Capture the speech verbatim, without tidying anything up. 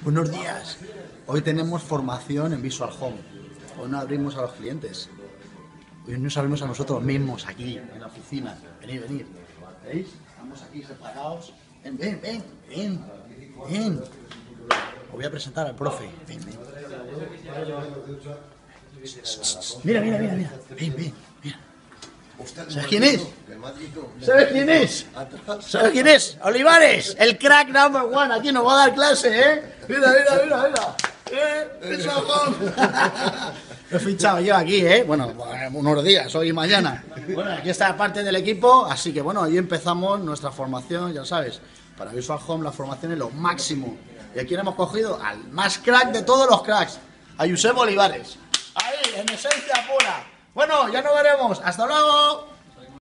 Buenos días. Hoy tenemos formación en Visual-Home. Hoy no abrimos a los clientes. Hoy nos abrimos a nosotros mismos aquí, en la oficina. Venid, venid. ¿Veis? Estamos aquí separados. Ven, ven, ven, ven, ven. Os voy a presentar al profe. Ven, ven. Mira, mira, mira, mira. Ven, ven, mira. ¿Sabes quién es? ¿Sabes quién es? ¿Sabes quién es? Olivares, el crack number one. Aquí nos va a dar clase, ¿eh? Mira, mira, mira, mira. ¿Eh? Lo he fichado yo aquí, ¿eh? Bueno, unos días, hoy y mañana. Bueno, aquí está parte del equipo, así que bueno, ahí empezamos nuestra formación, ya sabes. Para Visual-Home la formación es lo máximo. Y aquí hemos cogido al más crack de todos los cracks, a Josep Olivares. Ahí, en esencia pura. Bueno, ya nos veremos. ¡Hasta luego!